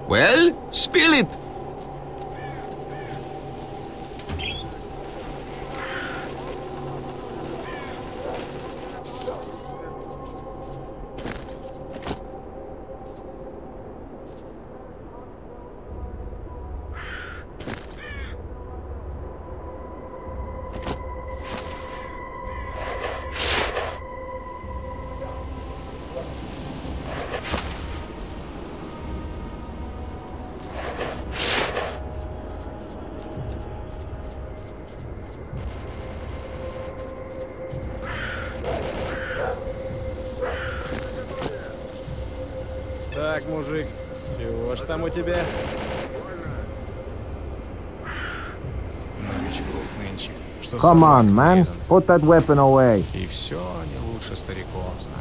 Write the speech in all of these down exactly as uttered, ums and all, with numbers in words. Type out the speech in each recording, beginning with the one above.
Well, spill it! Так, мужик, чего ж там у тебя? Новичков нынче. Что Come собак on, man. нарезано. Put that weapon away. И все они лучше стариков знают.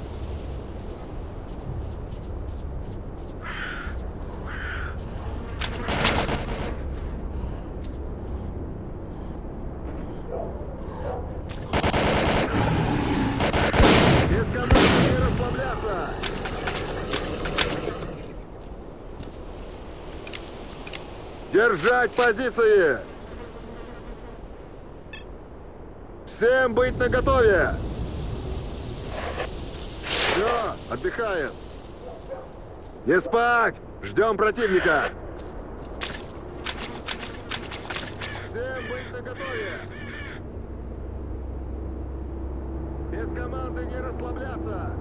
Держать позиции! Всем быть наготове! Все, отдыхаем! Не спать! Ждем противника! Всем быть наготове! Без команды не расслабляться!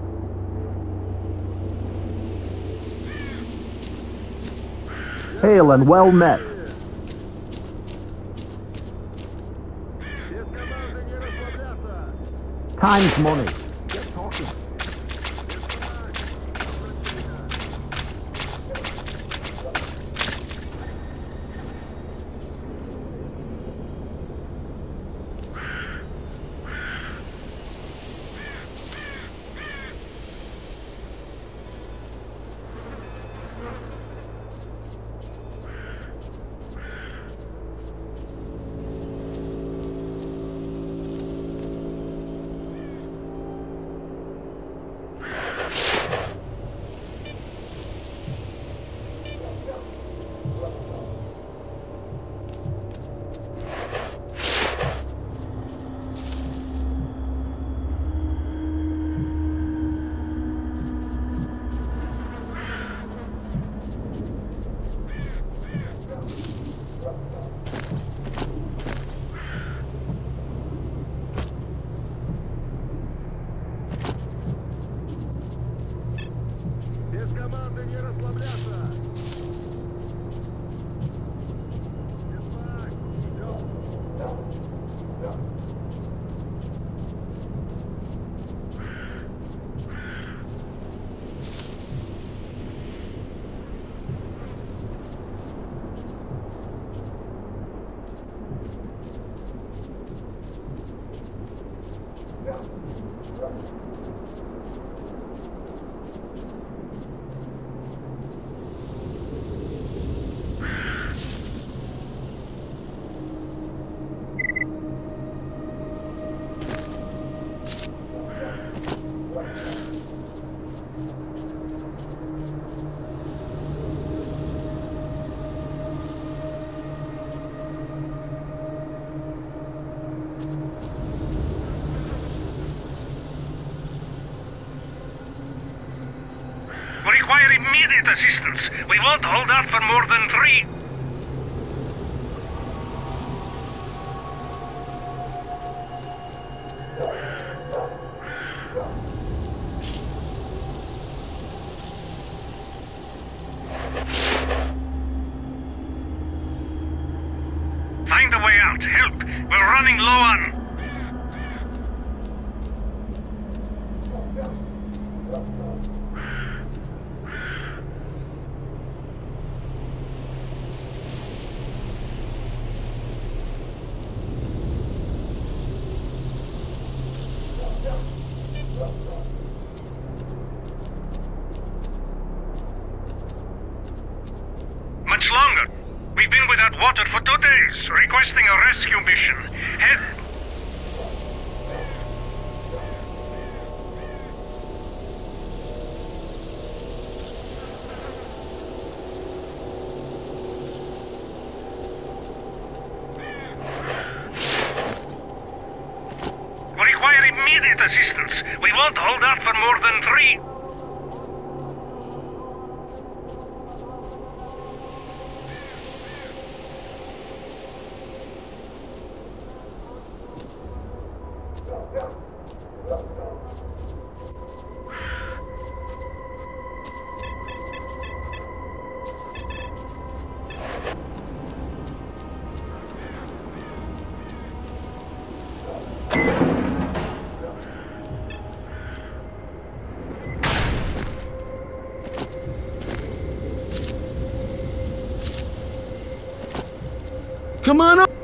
Hail and well met. Time's money. Get talking. We require immediate assistance. We won't hold out for more than three... Find a way out. Help. We're running low on... Much longer. We've been without water for two days, requesting a rescue mission. Help! immediate assistance. We won't hold out for more than three. Come on up!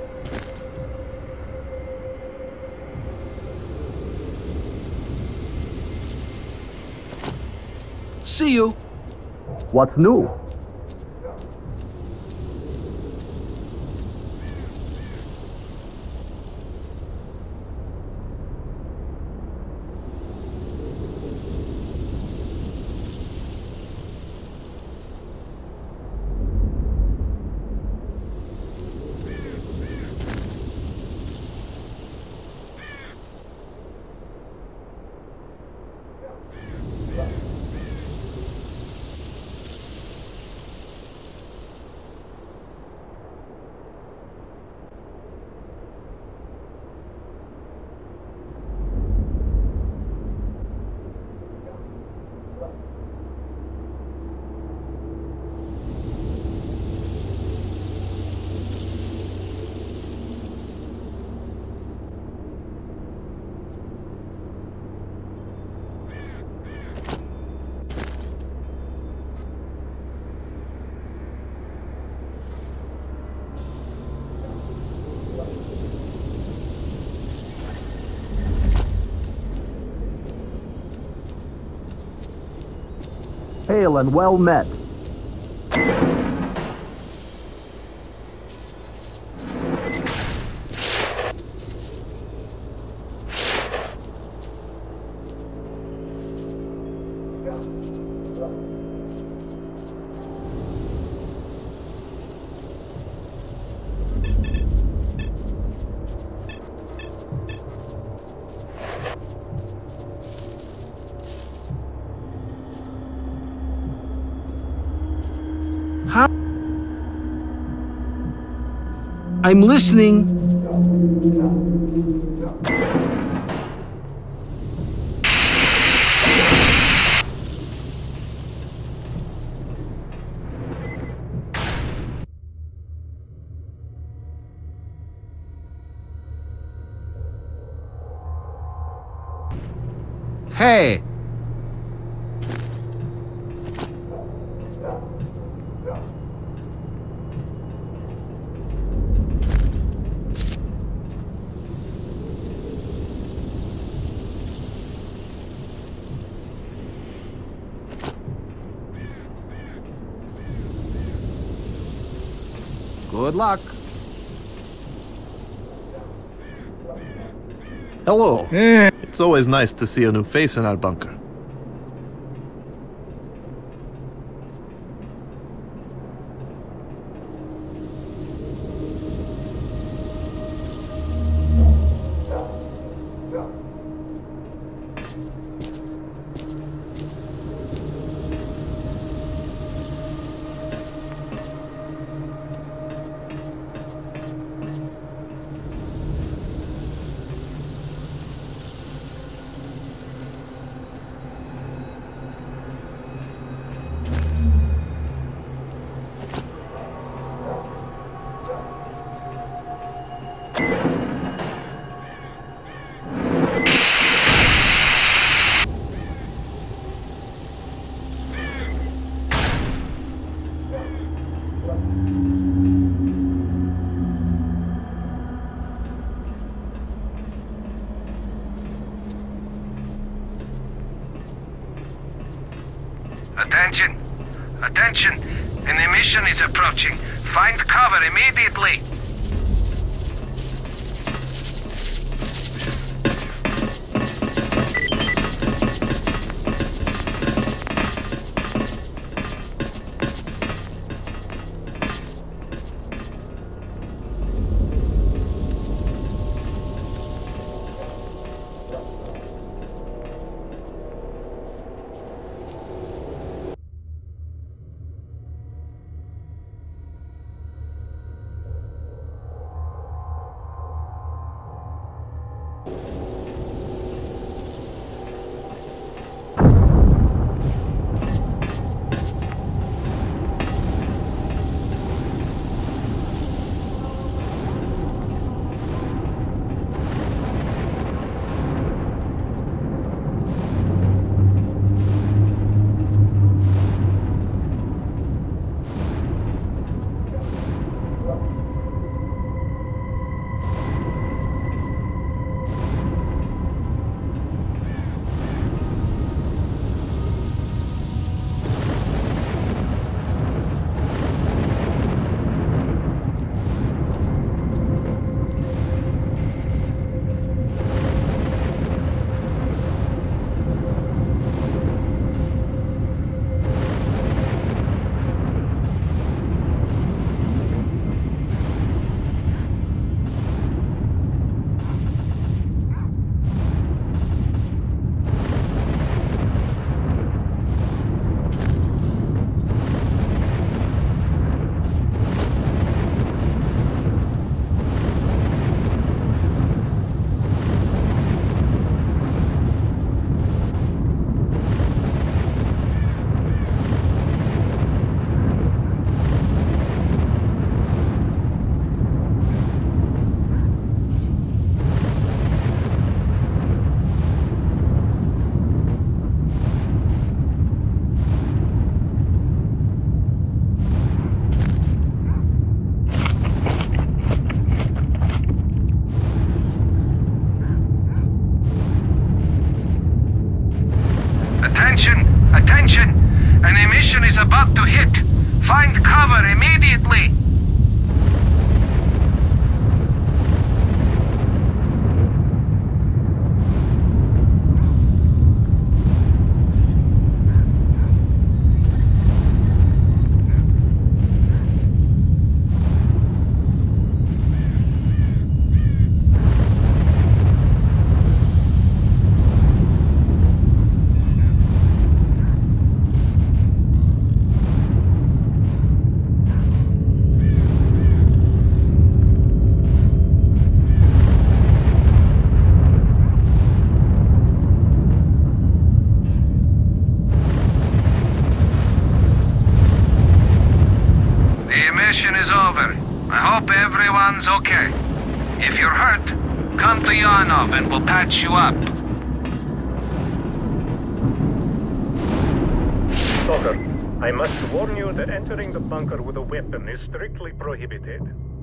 See you. What's new? Hail and well met. I'm listening. Hey! Good luck. Hello. It's always nice to see a new face in our bunker. Attention! Attention! An emission is approaching. Find cover immediately! hit. Find cover immediately. Mission is over. I hope everyone's okay. If you're hurt, come to Yanov and we'll patch you up. Stalker, I must warn you that entering the bunker with a weapon is strictly prohibited.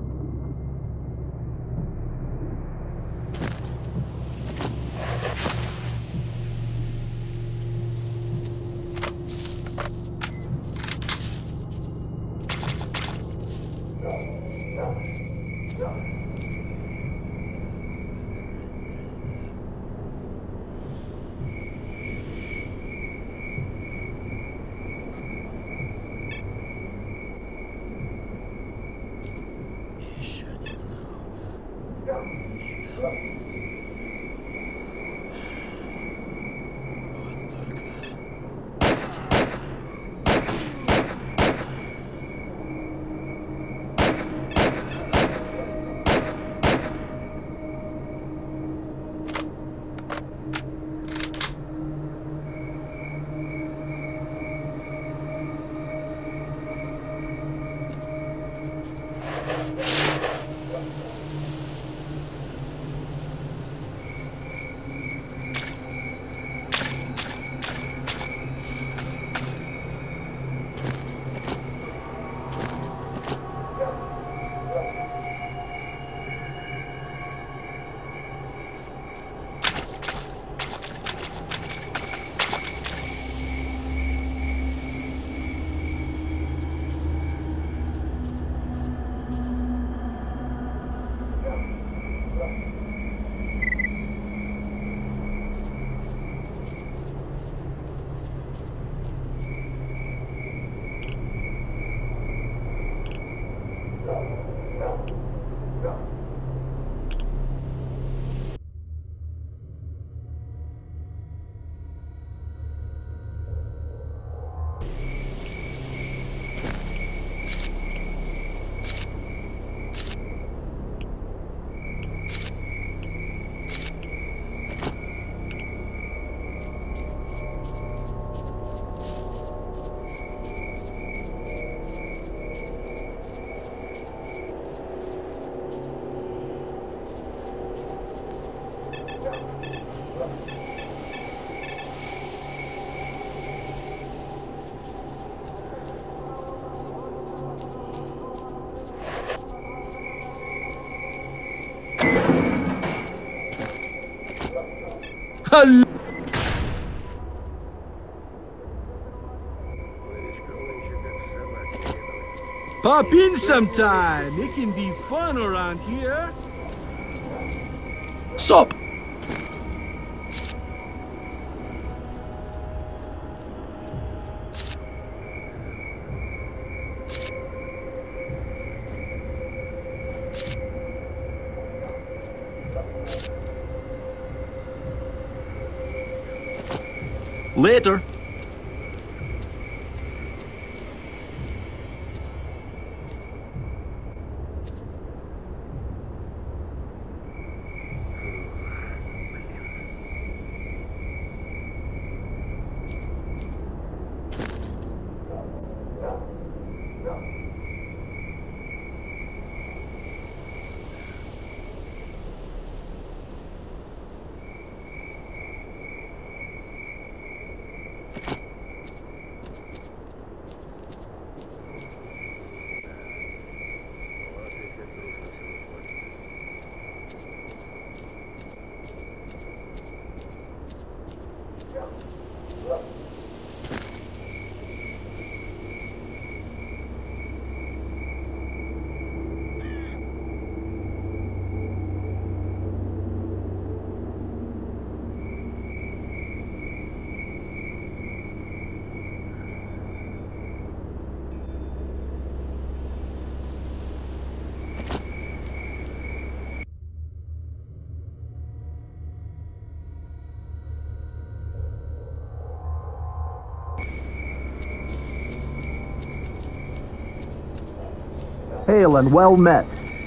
Hello. Pop in sometime. It can be fun around here. Sup? Later. Hail and well met.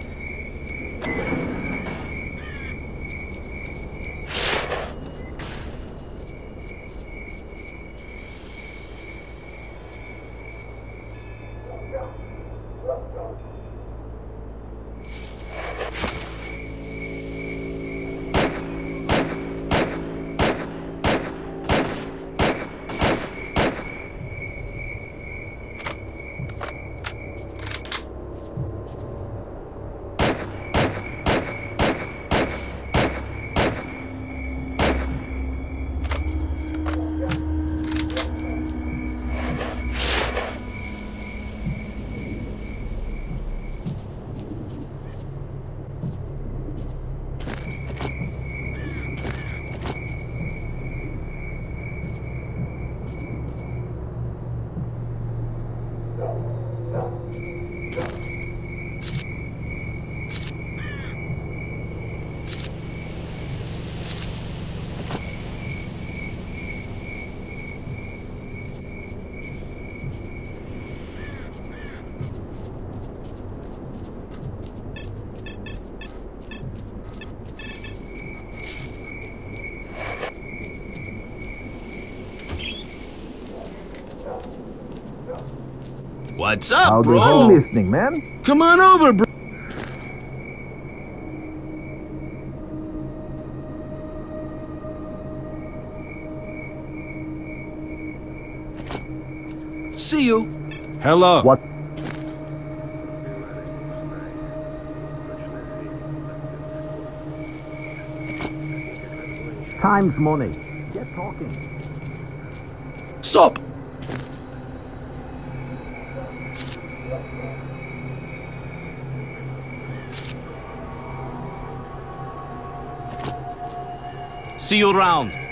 What's up, I'll be bro? home listening, man. Come on over, bro. See you. Hello. What? Time's money. Get talking. Sup? See you around.